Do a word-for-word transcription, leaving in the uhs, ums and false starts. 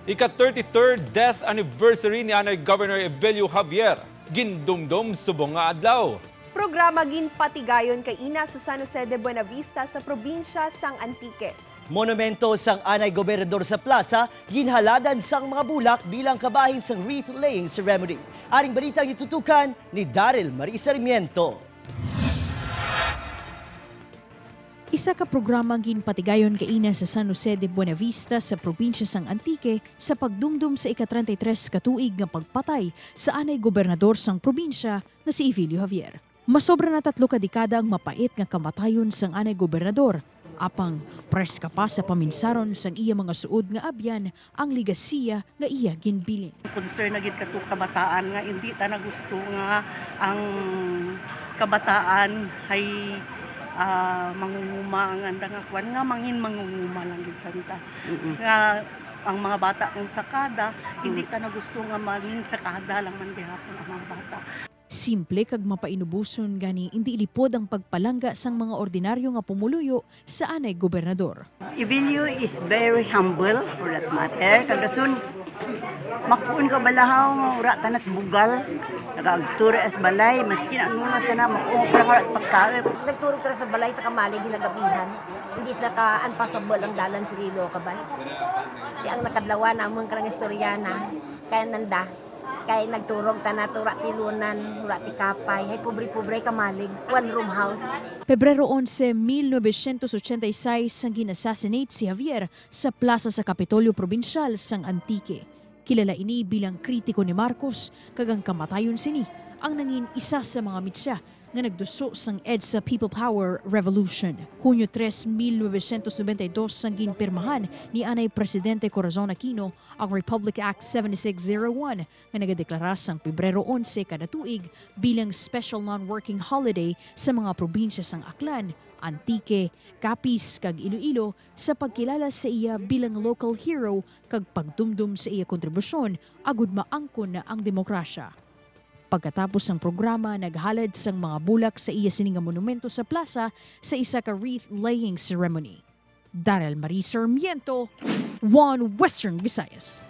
Ika-thirty-third death anniversary ni Anay Governor Evelio Javier. Gindumdum subong nga adlaw. Programa ginpatigayon kay ina sa San Jose de Buenavista sa probinsya sang Antique. Monumento sang Anay Gobernador sa plaza, ginhaladan sang mga bulak bilang kabahin sang wreath-laying ceremony. Aring balitang itutukan ni Daryl Marisa Sarmiento. Isa ka programang ginpatigayon kaina sa San Jose de Buenavista sa probinsya sang Antique sa pagdumdum sa ika-thirty-three katuig nga pagpatay sa anay gobernador sang probinsya nga si Evelio Javier. Masobra na tatlo ka dekada ang mapait nga kamatayon sang anay gobernador. Apang preska pa sa paminsaron sang iya mga suod nga abyan ang ligasiya nga iya ginbilin. Concern na gid kato kabataan nga hindi ta na gusto nga ang kabataan ay uh, mangunguma ang anda nga kwan nga mangin mangunguma lang gid santa. Mm-hmm. Nga ang mga bata kung sakada hindi ta na gusto nga mangin sakada lang man gihapon ang mga bata. Simple kag mapainubuson gani hindi ilipod ang pagpalangga sang mga ordinaryo nga pumuluyo sa anay gobernador. Evelio is very humble for that matter. Kagasun makuun ka balahaw nga ura tanat bugal. Nagaagturo as balay maski na nuna ta na makuha ka at pagkain. Nagturo ta sa balay sa kamali ginagabihan. Hindi sila ka unpassable ang dalan sa Rilo kabay. Di ang nakadlawa namon kanang istoryana kaya nanda. Kay nagturog ta na tura tilunan, tura ti kapay, hay pobre-pobre kamalig, one room house. Pebrero eleven, nineteen eighty-six sang ginassassinate si Javier sa plaza sa Kapitolyo Provincial sang Antique. Kilala ini bilang kritiko ni Marcos, kagang kamatayon sini ang nangin isa sa mga mitsa nga nagduso sang EDSA People Power Revolution. Hunyo three, nineteen ninety-two sang ginpirmahan ni anay Presidente Corazon Aquino ang Republic Act seventy-six oh one nga nagadeklara sang Pebrero eleven kada tuig bilang special non-working holiday sa mga probinsya sang Aklan, Antique, Capiz kag Iloilo sa pagkilala sa iya bilang local hero kag pagdumdum sa iya kontribusyon agud maangkon na ang demokrasya. Pagkatapos ng programa, naghalad sang mga bulak sa iya sininga monumento sa plaza sa isa ka wreath-laying ceremony. Daryl Marisa Sarmiento, One Western Visayas.